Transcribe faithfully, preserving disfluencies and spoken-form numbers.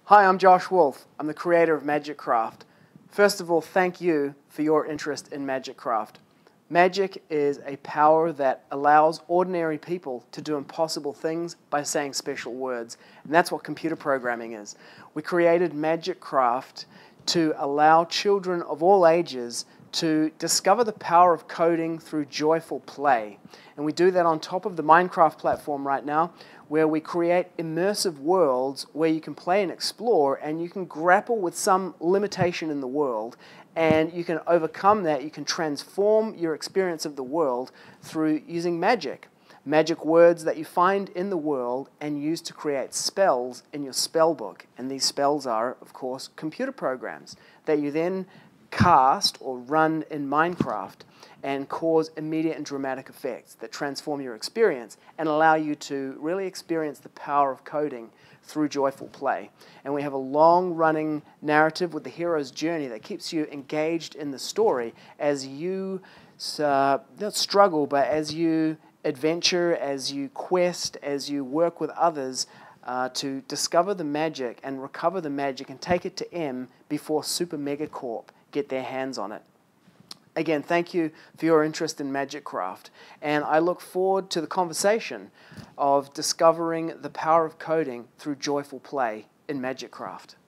Hi, I'm Josh Wolf. I'm the creator of Magic Craft. First of all, thank you for your interest in Magic Craft. Magic is a power that allows ordinary people to do impossible things by saying special words, and that's what computer programming is. We created Magic Craft to allow children of all ages to discover the power of coding through joyful play. And we do that on top of the Minecraft platform right now, where we create immersive worlds where you can play and explore, and you can grapple with some limitation in the world, and you can overcome that. You can transform your experience of the world through using magic. Magic words that you find in the world and use to create spells in your spell book. And these spells are, of course, computer programs that you then cast or run in Minecraft and cause immediate and dramatic effects that transform your experience and allow you to really experience the power of coding through joyful play. And we have a long-running narrative with the hero's journey that keeps you engaged in the story as you uh, not struggle, but as you adventure, as you quest, as you work with others uh, to discover the magic and recover the magic and take it to M before Super Mega Corp get their hands on it. Again, thank you for your interest in Magic Craft, and I look forward to the conversation of discovering the power of coding through joyful play in Magic Craft.